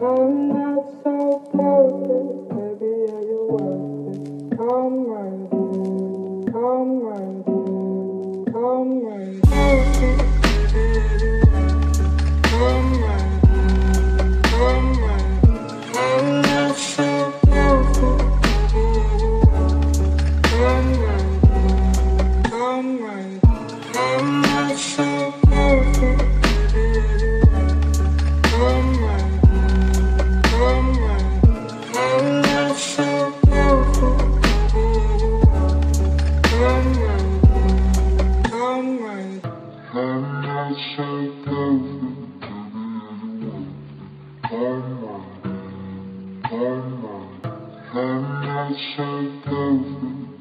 I'm not so perfect, baby, yeah, you're worth it. Come right in, come right in, come right in. Come right in, come right in. I'm not so perfect, baby, yeah, you're worth it. Come right in, come right in. I'm not so perfect, baby, yeah, you're worth it. Come right in, come right in. I'm not so perfect, baby, yeah, you're worth it. Come right in, come right in. I'm not so perfect, baby, yeah, you're worth it. Come right in, come right in. I'm not so perfect.